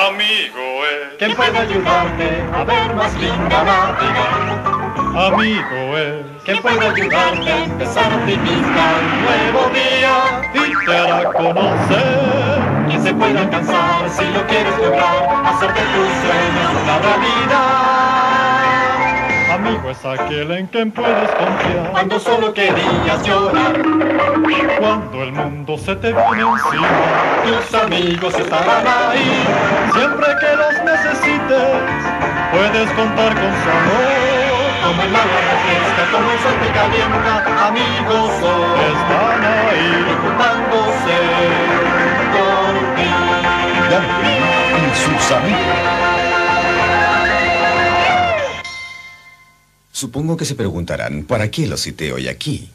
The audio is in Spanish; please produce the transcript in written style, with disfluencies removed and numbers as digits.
amigo es ¿Quién puede ayudarte a ver más linda la vida? amigo es ¿Quién puede ayudarte a empezar optimista un nuevo día? y te hará conocer. ¿Quién se puede alcanzar si lo quieres lograr? Hacer de tus sueños una realidad. Amigo es aquel en quien puedes confiar Cuando solo querías llorar, cuando el mundo se te viene encima. tus amigos estarán ahí. Siempre que los necesites, puedes contar con su amor. Como el agua refresca, como el sol te calienta, amigos son, Están ahí. preocupándose por ti. Darwin y sus amigos. Supongo que se preguntarán, ¿para qué lo cité hoy aquí?